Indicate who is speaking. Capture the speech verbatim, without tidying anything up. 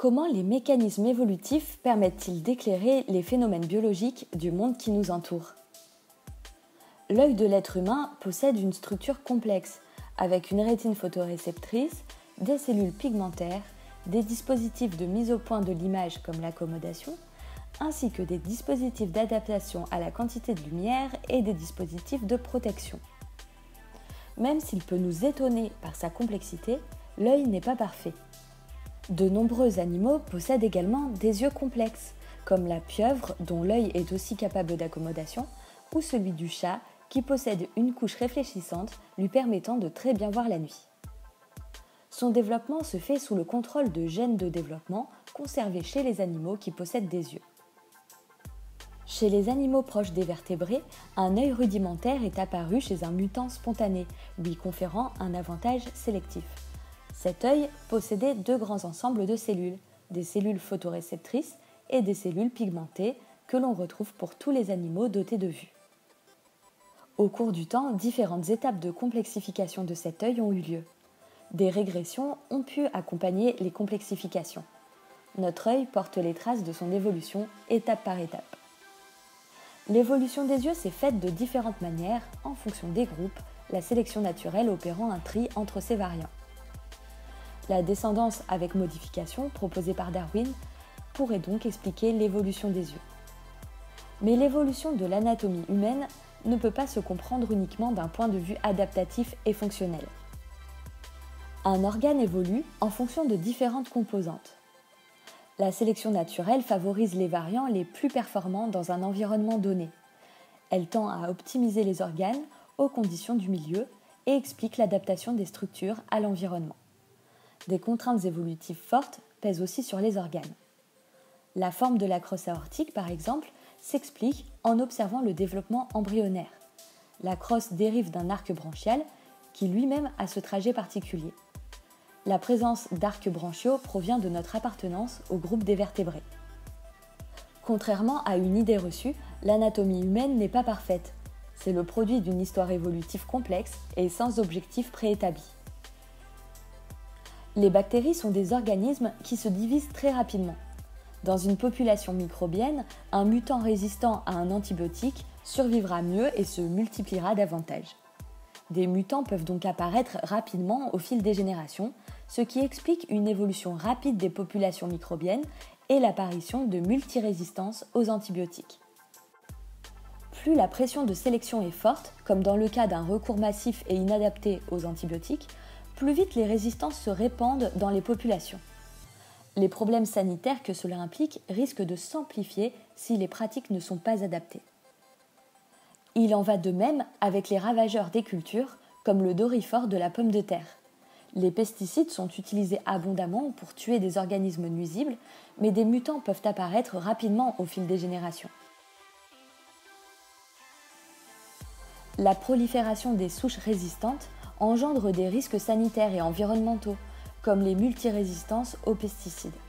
Speaker 1: Comment les mécanismes évolutifs permettent-ils d'éclairer les phénomènes biologiques du monde qui nous entoure? L'œil de l'être humain possède une structure complexe, avec une rétine photoréceptrice, des cellules pigmentaires, des dispositifs de mise au point de l'image comme l'accommodation, ainsi que des dispositifs d'adaptation à la quantité de lumière et des dispositifs de protection. Même s'il peut nous étonner par sa complexité, l'œil n'est pas parfait. De nombreux animaux possèdent également des yeux complexes, comme la pieuvre dont l'œil est aussi capable d'accommodation, ou celui du chat qui possède une couche réfléchissante lui permettant de très bien voir la nuit. Son développement se fait sous le contrôle de gènes de développement conservés chez les animaux qui possèdent des yeux. Chez les animaux proches des vertébrés, un œil rudimentaire est apparu chez un mutant spontané, lui conférant un avantage sélectif. Cet œil possédait deux grands ensembles de cellules, des cellules photoréceptrices et des cellules pigmentées que l'on retrouve pour tous les animaux dotés de vue. Au cours du temps, différentes étapes de complexification de cet œil ont eu lieu. Des régressions ont pu accompagner les complexifications. Notre œil porte les traces de son évolution étape par étape. L'évolution des yeux s'est faite de différentes manières en fonction des groupes, la sélection naturelle opérant un tri entre ces variants. La descendance avec modification proposée par Darwin pourrait donc expliquer l'évolution des yeux. Mais l'évolution de l'anatomie humaine ne peut pas se comprendre uniquement d'un point de vue adaptatif et fonctionnel. Un organe évolue en fonction de différentes composantes. La sélection naturelle favorise les variants les plus performants dans un environnement donné. Elle tend à optimiser les organes aux conditions du milieu et explique l'adaptation des structures à l'environnement. Des contraintes évolutives fortes pèsent aussi sur les organes. La forme de la crosse aortique, par exemple, s'explique en observant le développement embryonnaire. La crosse dérive d'un arc branchial qui lui-même a ce trajet particulier. La présence d'arcs branchiaux provient de notre appartenance au groupe des vertébrés. Contrairement à une idée reçue, l'anatomie humaine n'est pas parfaite. C'est le produit d'une histoire évolutive complexe et sans objectif préétabli. Les bactéries sont des organismes qui se divisent très rapidement. Dans une population microbienne, un mutant résistant à un antibiotique survivra mieux et se multipliera davantage. Des mutants peuvent donc apparaître rapidement au fil des générations, ce qui explique une évolution rapide des populations microbiennes et l'apparition de multirésistances aux antibiotiques. Plus la pression de sélection est forte, comme dans le cas d'un recours massif et inadapté aux antibiotiques, plus vite les résistances se répandent dans les populations. Les problèmes sanitaires que cela implique risquent de s'amplifier si les pratiques ne sont pas adaptées. Il en va de même avec les ravageurs des cultures, comme le doryphore de la pomme de terre. Les pesticides sont utilisés abondamment pour tuer des organismes nuisibles, mais des mutants peuvent apparaître rapidement au fil des générations. La prolifération des souches résistantes engendre des risques sanitaires et environnementaux, comme les multirésistances aux pesticides.